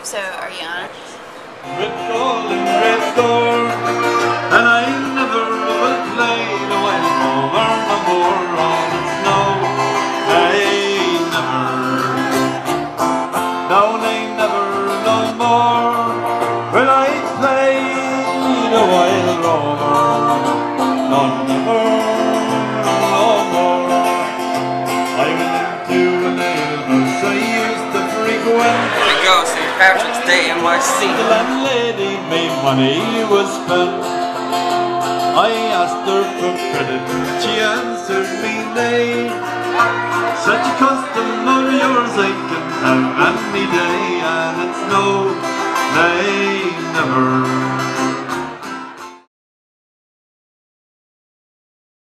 So, are you on? Red gold and red door, and I never will play the wild over no more on the snow. I never no more will I play the wild rover. No, never no more. I went into an alehouse I used to frequent. Here we go, St. Patrick's Day NYC. The landlady made money was spent. I asked her for credit, she answered me nay. Such a custom of yours I can have any day, and it's no, nay, never.